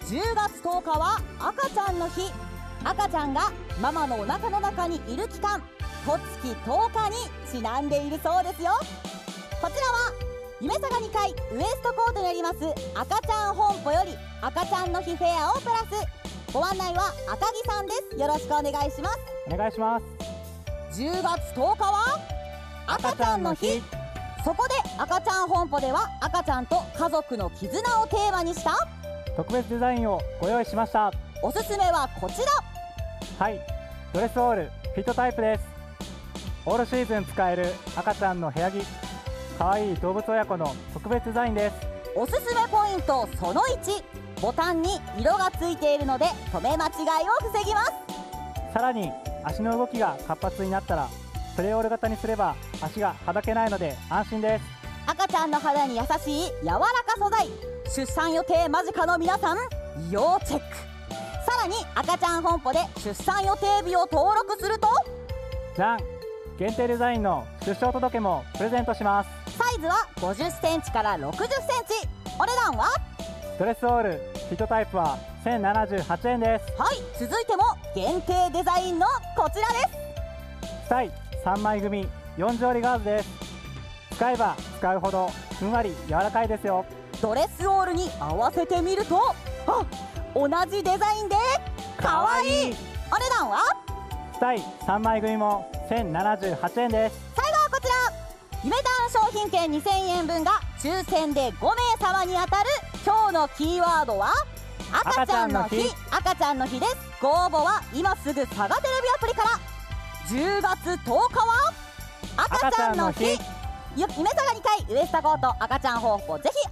10月10日は赤ちゃんの日。赤ちゃんがママのお腹の中にいる期間、十月10日にちなんでいるそうですよ。こちらは夢さが2階ウエストコートにあります赤ちゃん本舗より赤ちゃんの日フェアをプラス。ご案内は赤木さんです。よろしくお願いします。 お願いします。 10月10日は赤ちゃんの日。そこで赤ちゃん本舗では赤ちゃんと家族の絆をテーマにした特別デザインをご用意しました。 おすすめはこちら。 はい、ドレスオールフィットタイプです。オールシーズン使える赤ちゃんの部屋着、かわいい動物親子の特別デザインです。 おすすめポイントその1、ボタンに色がついているので留め間違いを防ぎます。 さらに足の動きが活発になったらプレオール型にすれば足がはだけないので安心です。 赤ちゃんの肌に優しい柔らか素材、出産予定間近の皆さん要チェック。さらに赤ちゃん本舗で出産予定日を登録するとじゃん、限定デザインの出生届もプレゼントします。 サイズは50センチから60センチ。お値段はドレスオールフィットタイプは1078円です。 はい、続いても限定デザインのこちらです。 スタイ3枚組4条りガーズです。使えば使うほどふんわり柔らかいですよ。 ドレスオールに合わせてみると、あ、同じデザインでかわいい。お値段はスタイ3枚組も1078円です。 最後はこちら、夢ターン商品券2000円分が抽選で5名様に当たる。今日のキーワードは赤ちゃんの日。赤ちゃんの日です。ご応募は今すぐサガテレビアプリから。10月10日は赤ちゃんの日。夢さが2階ウエストコート赤ちゃん本舗、ぜひ